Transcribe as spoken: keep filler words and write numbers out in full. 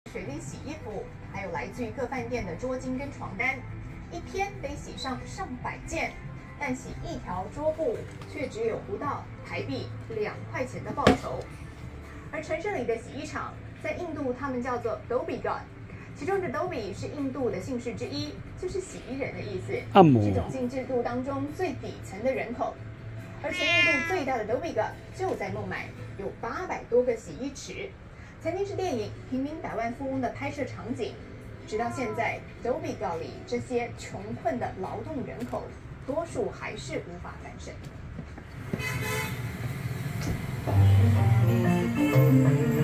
水力洗衣服，还有来自于各饭店的桌巾跟床单，一天得洗上上百件，但洗一条桌布却只有不到台币两块钱的报酬。而城市里的洗衣厂，在印度他们叫做 Dhobighat， 其中的 Dhobi 是印度的姓氏之一，就是洗衣人的意思， 按摩是种姓制度当中最底层的人口。而全印度最大的 Dhobighat 就在孟买，有八百多个洗衣池，曾经是电影《平民百万富翁》的拍摄场景。直到现在 ，Dhobighat 里这些穷困的劳动人口，多数还是无法翻身。